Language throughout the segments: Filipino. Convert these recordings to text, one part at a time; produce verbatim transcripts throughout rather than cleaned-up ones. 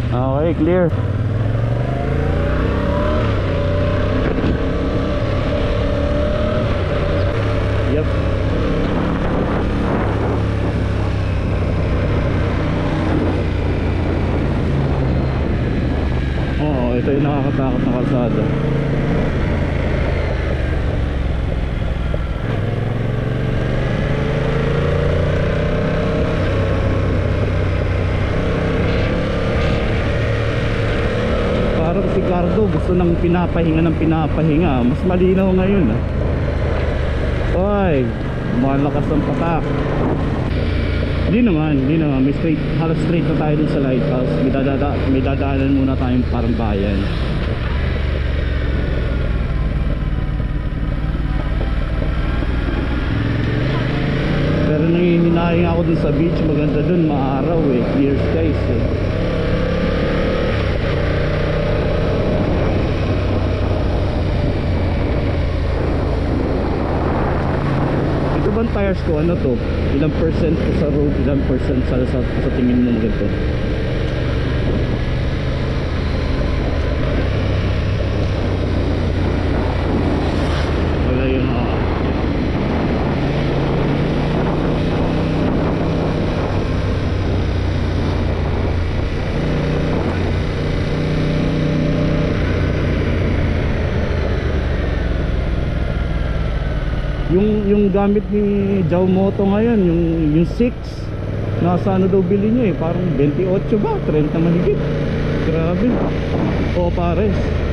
Okay, clear. Yep. Oo, ito yung nakakatakot na kalsada. Si Cardo gusto nang pinapahinga ng pinapahinga. Mas malinaw ngayon ah. Oy, malakas ang patak. Hindi naman, hindi naman. May straight, halos straight na tayo dun sa lighthouse. May, dadada, may dadaanan muna tayong parang bayan. Pero nangihinayang ako dun sa beach. Maganda dun, maaraw eh. Clear skies eh. Ang tires ko ano to, ilang percent ko sa road, ilang percent sa, sa, sa tingin mo ganito. Wala yun ah. Yung yung gamit ni Jao Moto ngayon, yung yung six, nasa ano daw bili niya eh, parang twenty-eight ba, thirty mahigit. Grabe. O pares.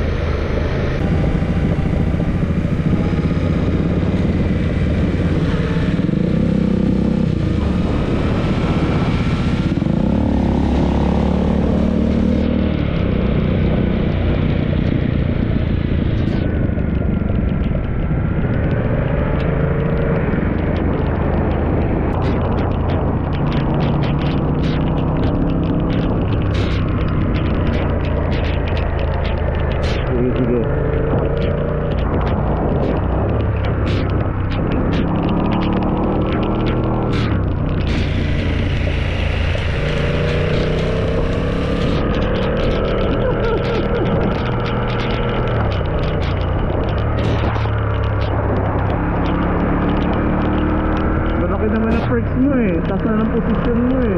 Taas na ng posisyon mo eh.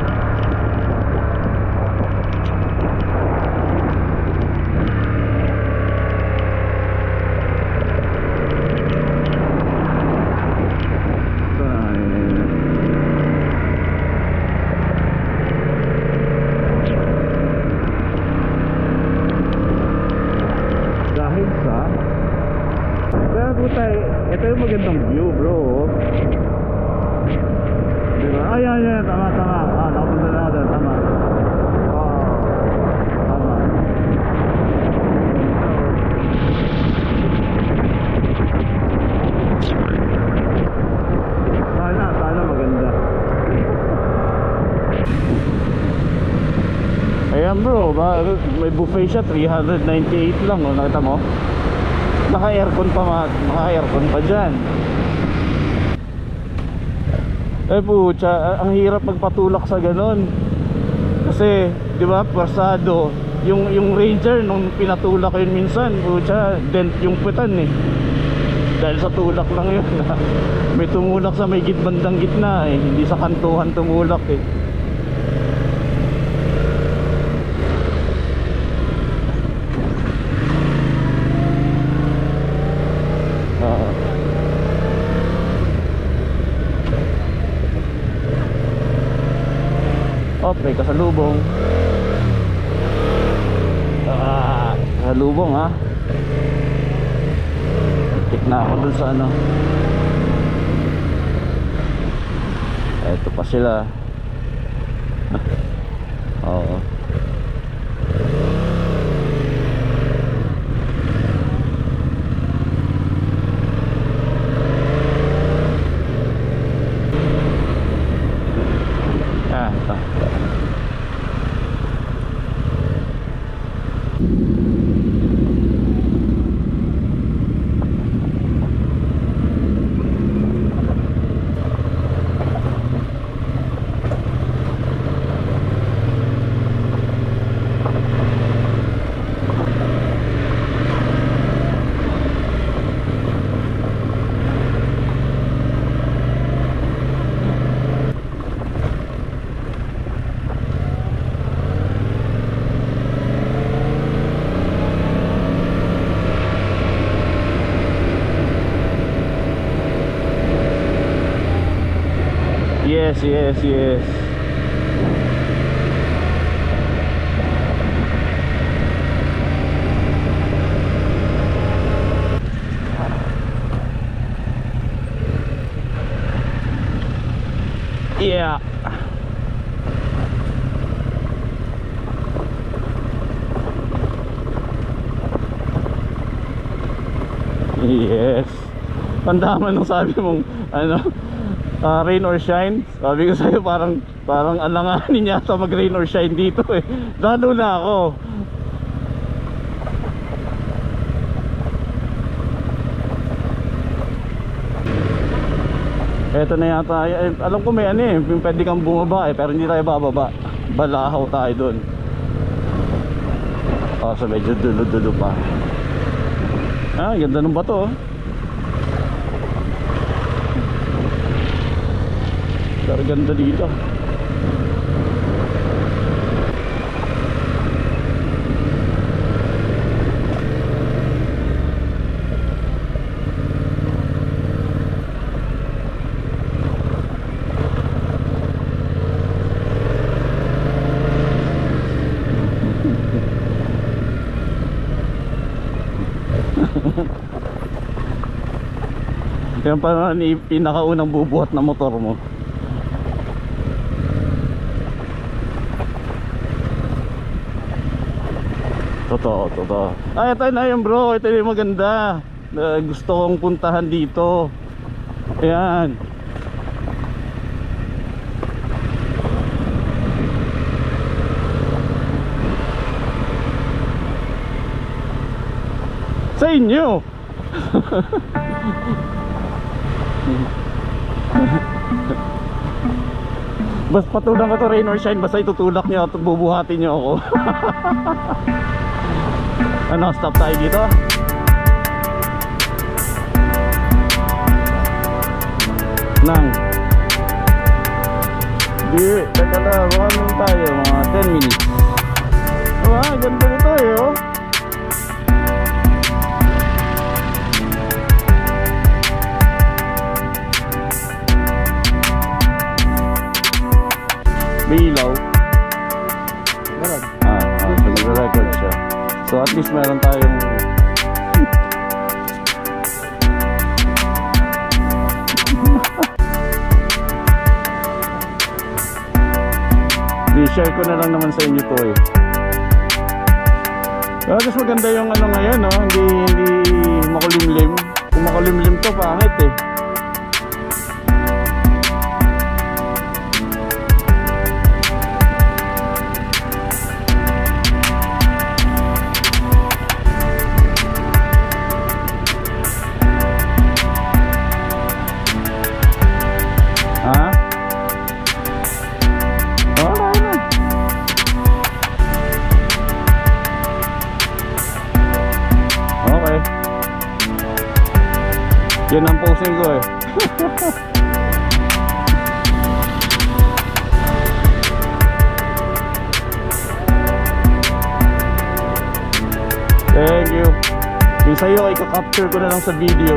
Dahil sa kaya puta, ito yung magandang view bro. Ay, ay, ay, tama, tama. Ah, nakapunta na ako doon, tama. Oh, tama. Sana, sana maganda. Ayan bro, ba, may buffet siya, three ninety-eight lang, oh, nakita mo? Naka-aircon pa, naka-aircon pa dyan. Eh pucha, ang hirap magpatulak sa ganon. Kasi, di ba, persado. Yung, yung Ranger, nung pinatulak yun minsan, pucha, dent yung putan eh. Dahil sa tulak lang yun. May tumulak sa may gitbandang gitna eh. Hindi sa kantuhan tumulak eh. Oh, may kasalubong. Ah, kasalubong ha. Tik na ako dun sa ano. Eto pa sila. Oo. Ah, ito. Yes, yes, yes. Yeah. Yes. Pandaman nung sabi mong ano, uh, rain or shine. Sabi ko sa'yo parang parang alanganin yata mag rain or shine dito eh. Lalo na ako. Eto na yata, eh, alam ko may ano eh, pwede kang bumaba eh, pero hindi tayo bababa. Balahaw tayo dun. Oh, so medyo dulo-dulo pa. Ah, ganda ng bato oh. Pero ganda dito. Yan pa naman yung pinakaunang bubuhat na motor mo. Totoo, totoo. Ay, ito na yun bro. Ito yung maganda. Uh, gusto kong puntahan dito. Ayan. Sa inyo. Basta patulang ko to rain or shine, basta itutulak nyo at bubuhatin nyo ako. Ano, stop tayo dito. Nang di, teka na, baka nung tayo mga ten minutes. Ah, ganda nito eh oh. May ilaw. Meron. Ah, ah so nag-record siya. So at least meron tayong di-share ko na lang naman sa inyo to eh. Pero mas maganda yung ano ngayon no? Hindi, hindi makulimlim. Kung makulimlim to pangit eh. Yan ang posing ko eh. Thank you. Yung sa'yo, ika-capture ko na lang sa video.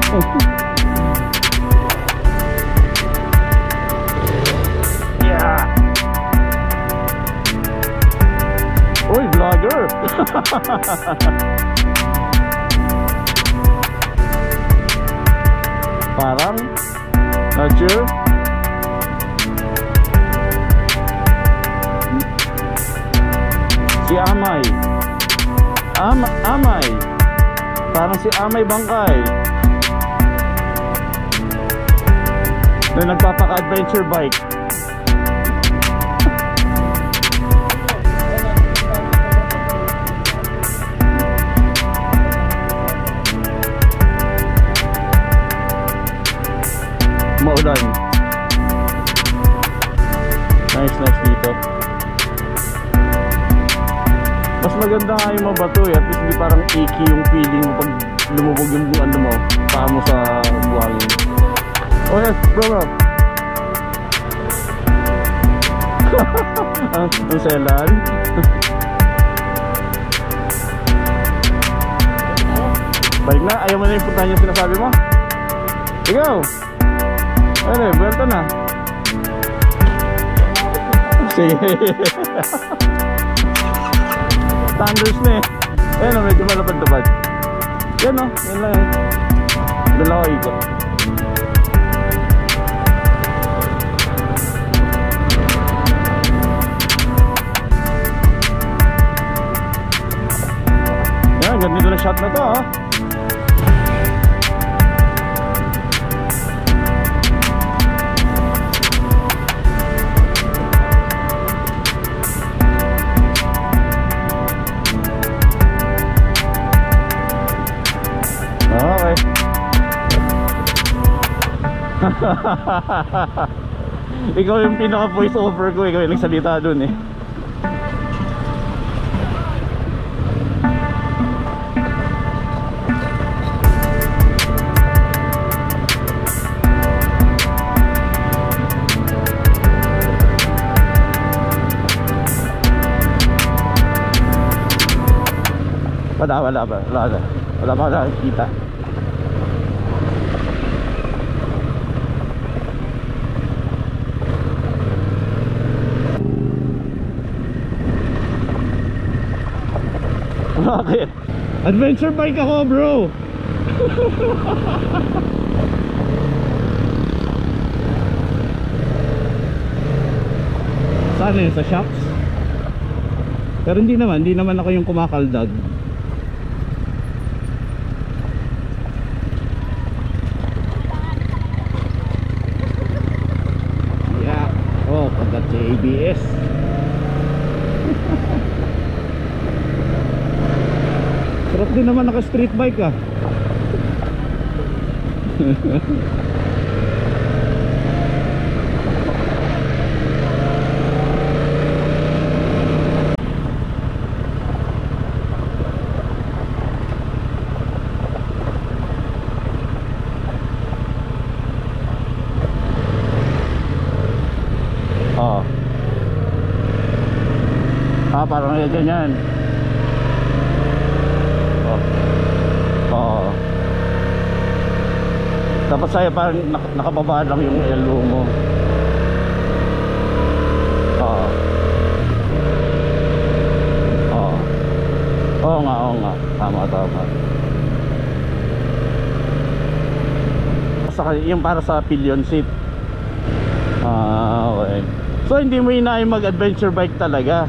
Yeah. Uy, vlogger. Parang not sure. Si Amay Am Amay parang si Amay Bangkay na nagpapaka-adventure bike. Maulan. Nice, nice dito. Mas maganda nga yung mga bato eh. At least hindi parang icky yung feeling mo pag lumubog yung ano mo, paa mo sa buhangin. Oh yes, bro bro. ang, ang selan. Balik na, ayaw mo na yung puntahan yung sinasabi mo. Ikaw. Ano eh, buwelta na. Sige. Thunders na eh. Ayan o, medyo malapad-lapad. Yan o, yan lang yun. Dalawa ikot. Yan, ganito na shot na to ha. Okay. Ikaw yung pinaka voice over ko, ikaw yung nagsalita dun eh. Wala, wala ba? Wala, wala. Wala pa nakikita. Bakit? Adventure bike ako bro. Saan yun? Sa shops? Pero hindi naman, hindi naman ako yung kumakaldag. Oh, pagkat sa A B S. Sarap din naman naka street bike ah. Oh. Ah, parang ganyan. Oh. Oh. Tapos saya parang nak nakababa lang yung elo mo. Oh. Oh. Oo nga, oo nga. Tama, tama. Saka yung para sa pillion seat. Ah, okay. So hindi mo inaay mag-adventure bike talaga.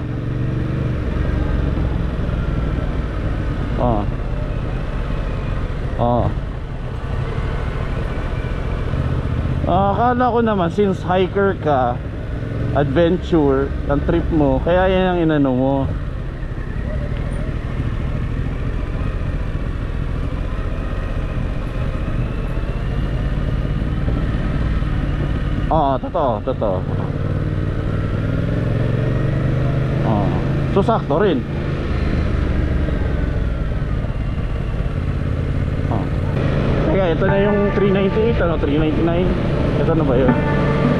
Oh. Oh. Ah, akala ko naman since hiker ka, adventure, ang trip mo, kaya yan ang inano mo. Oo, totoo, totoo. Oo. So sakto rin. Oo. Teka, ito na yung three ninety-eight, ano, three ninety-nine. Ito na ba yun?